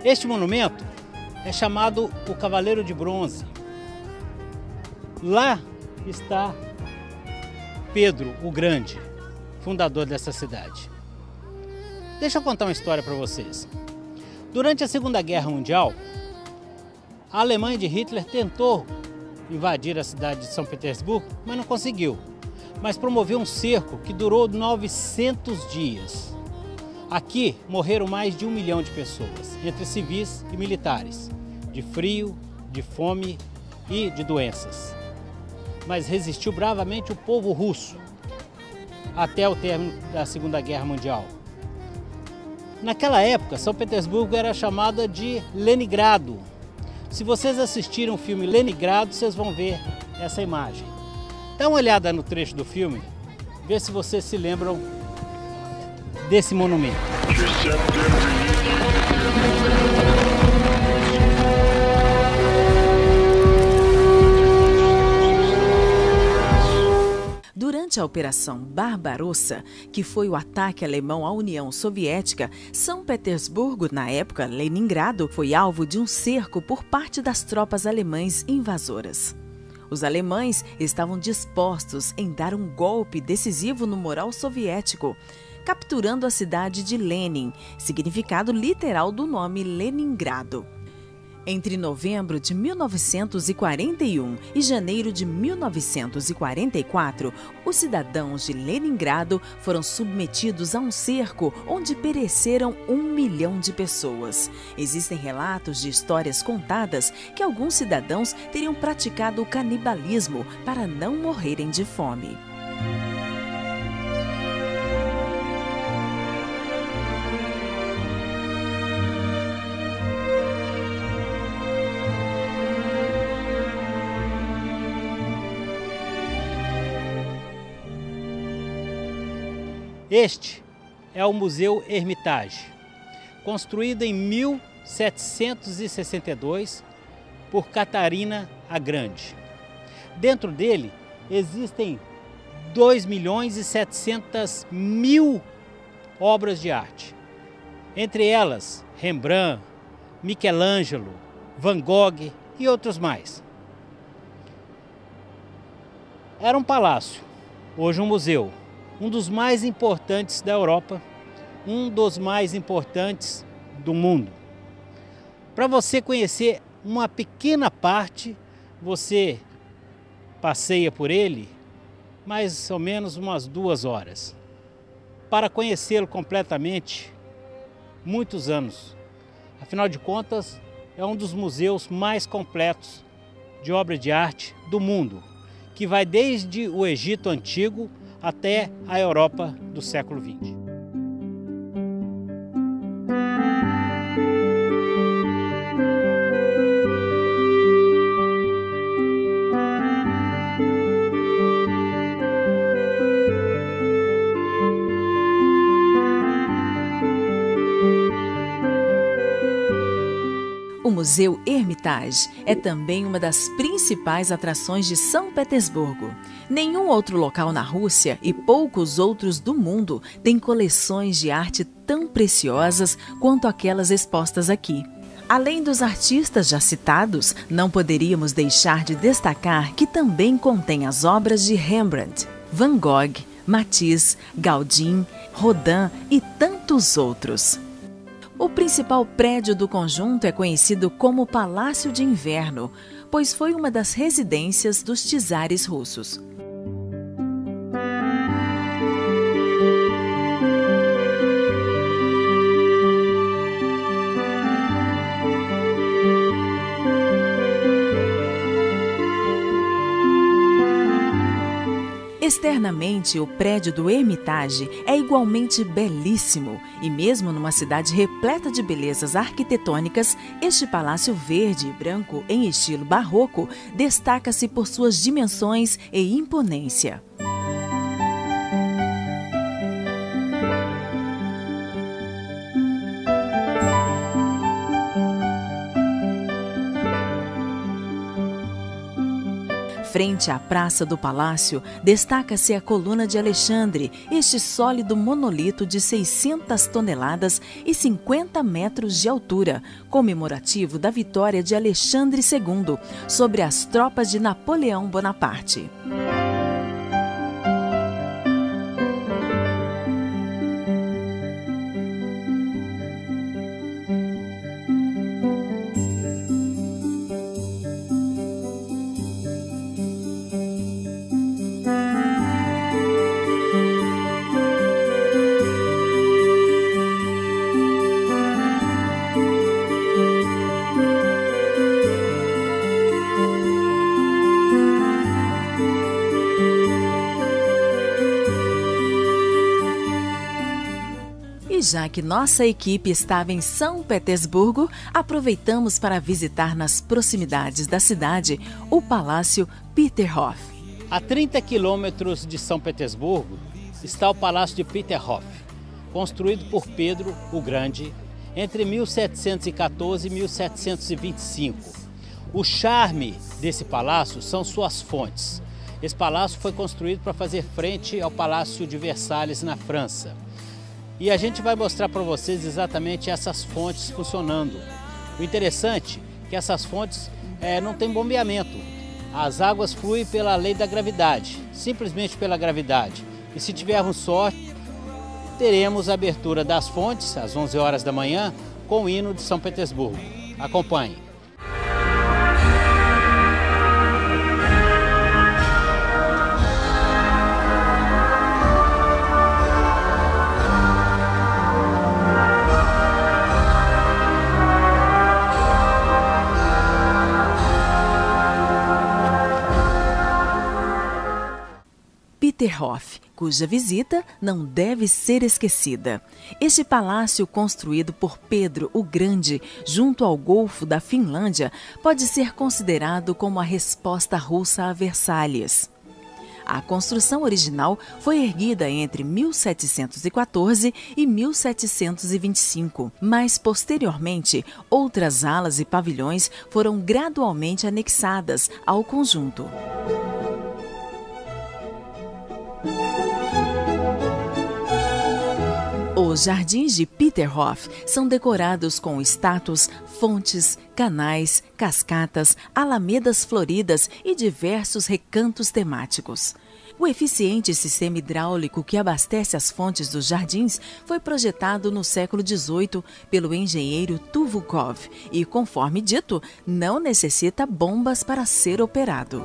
Este monumento é chamado o Cavaleiro de Bronze. Lá está Pedro o Grande, fundador dessa cidade. Deixa eu contar uma história para vocês. Durante a Segunda Guerra Mundial, a Alemanha de Hitler tentou invadir a cidade de São Petersburgo, mas não conseguiu. Mas promoveu um cerco que durou 900 dias. Aqui morreram mais de 1 milhão de pessoas, entre civis e militares, de frio, de fome e de doenças. Mas resistiu bravamente o povo russo até o término da Segunda Guerra Mundial. Naquela época, São Petersburgo era chamada de Leningrado. Se vocês assistirem o filme Leningrado, vocês vão ver essa imagem. Dá uma olhada no trecho do filme, vê se vocês se lembram desse monumento. Durante a Operação Barbarossa, que foi o ataque alemão à União Soviética, São Petersburgo, na época Leningrado, foi alvo de um cerco por parte das tropas alemãs invasoras. Os alemães estavam dispostos em dar um golpe decisivo no moral soviético, capturando a cidade de Lenin, significado literal do nome Leningrado. Entre novembro de 1941 e janeiro de 1944, os cidadãos de Leningrado foram submetidos a um cerco onde pereceram 1 milhão de pessoas. Existem relatos de histórias contadas que alguns cidadãos teriam praticado o canibalismo para não morrerem de fome. Este é o Museu Hermitage, construído em 1762 por Catarina a Grande. Dentro dele existem 2.700.000 obras de arte, entre elas Rembrandt, Michelangelo, Van Gogh e outros mais. Era um palácio, hoje um museu. Um dos mais importantes da Europa, um dos mais importantes do mundo. Para você conhecer uma pequena parte, você passeia por ele mais ou menos umas 2 horas. Para conhecê-lo completamente, muitos anos. Afinal de contas, é um dos museus mais completos de obra de arte do mundo, que vai desde o Egito Antigo até a Europa do século XX. O Museu Hermitage é também uma das principais atrações de São Petersburgo. Nenhum outro local na Rússia e poucos outros do mundo têm coleções de arte tão preciosas quanto aquelas expostas aqui. Além dos artistas já citados, não poderíamos deixar de destacar que também contém as obras de Rembrandt, Van Gogh, Matisse, Gauguin, Rodin e tantos outros. O principal prédio do conjunto é conhecido como Palácio de Inverno, pois foi uma das residências dos czares russos. Externamente, o prédio do Hermitage é igualmente belíssimo e mesmo numa cidade repleta de belezas arquitetônicas, este palácio verde e branco em estilo barroco destaca-se por suas dimensões e imponência. Frente à Praça do Palácio, destaca-se a Coluna de Alexandre, este sólido monolito de 600 toneladas e 50 metros de altura, comemorativo da vitória de Alexandre II sobre as tropas de Napoleão Bonaparte. Já que nossa equipe estava em São Petersburgo, aproveitamos para visitar nas proximidades da cidade o Palácio Peterhof. A 30 quilômetros de São Petersburgo está o Palácio de Peterhof, construído por Pedro o Grande entre 1714 e 1725. O charme desse palácio são suas fontes. Esse palácio foi construído para fazer frente ao Palácio de Versalhes, na França. E a gente vai mostrar para vocês exatamente essas fontes funcionando. O interessante é que essas fontes não têm bombeamento. As águas fluem pela lei da gravidade, simplesmente pela gravidade. E se tivermos sorte, teremos a abertura das fontes às 11 horas da manhã com o hino de São Petersburgo. Acompanhe. Peterhof, cuja visita não deve ser esquecida. Este palácio, construído por Pedro o Grande junto ao Golfo da Finlândia, pode ser considerado como a resposta russa a Versalhes. A construção original foi erguida entre 1714 e 1725, mas posteriormente outras alas e pavilhões foram gradualmente anexadas ao conjunto. Os jardins de Peterhof são decorados com estátuas, fontes, canais, cascatas, alamedas floridas e diversos recantos temáticos. O eficiente sistema hidráulico que abastece as fontes dos jardins foi projetado no século XVIII pelo engenheiro Tuvukov e, conforme dito, não necessita bombas para ser operado.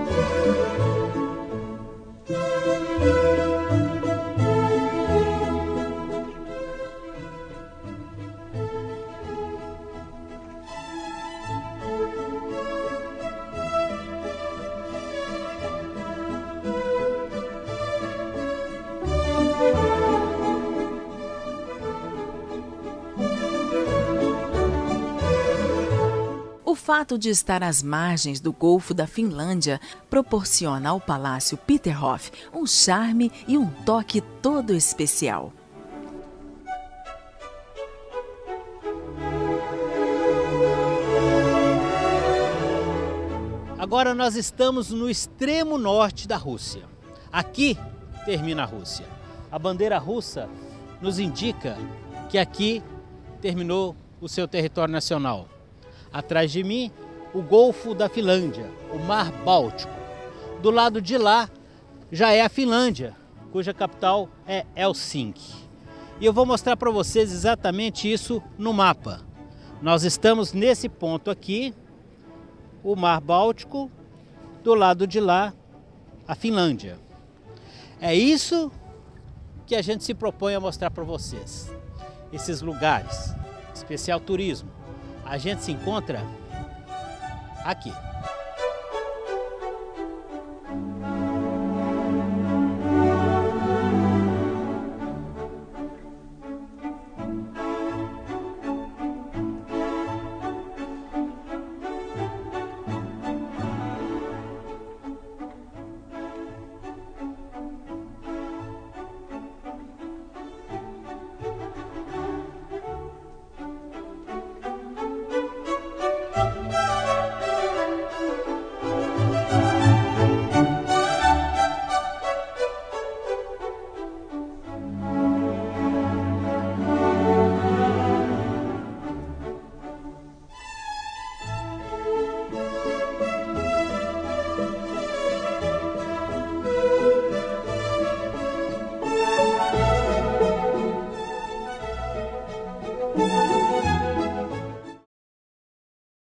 O fato de estar às margens do Golfo da Finlândia proporciona ao Palácio Peterhof um charme e um toque todo especial. Agora nós estamos no extremo norte da Rússia. Aqui termina a Rússia. A bandeira russa nos indica que aqui terminou o seu território nacional. Atrás de mim, o Golfo da Finlândia, o Mar Báltico. Do lado de lá, já é a Finlândia, cuja capital é Helsinki. E eu vou mostrar para vocês exatamente isso no mapa. Nós estamos nesse ponto aqui, o Mar Báltico, do lado de lá, a Finlândia. É isso que a gente se propõe a mostrar para vocês. Esses lugares, especial turismo. A gente se encontra aqui.